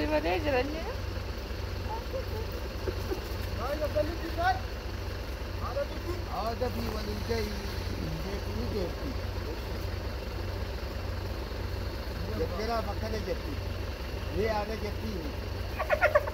Maria jalannya. Ada di wanita ini jeti. Kira makannya jeti. Dia ada jeti.